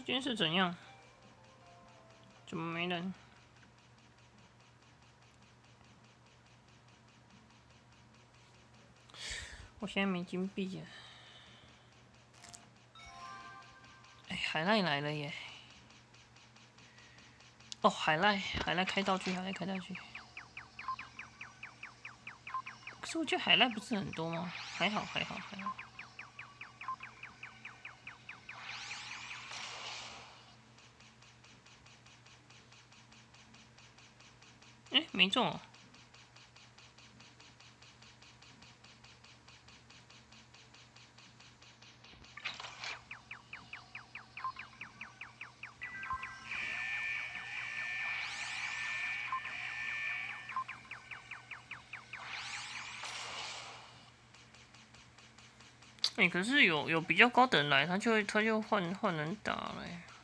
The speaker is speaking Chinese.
今天是怎样？怎么没人？我现在没金币了。哎，海赖来了耶！哦，海赖开道具，海赖开道具。可是我觉得海赖不是很多吗？还好。哎，没中哦。哎，可是有比较高的人来，他就换人打了。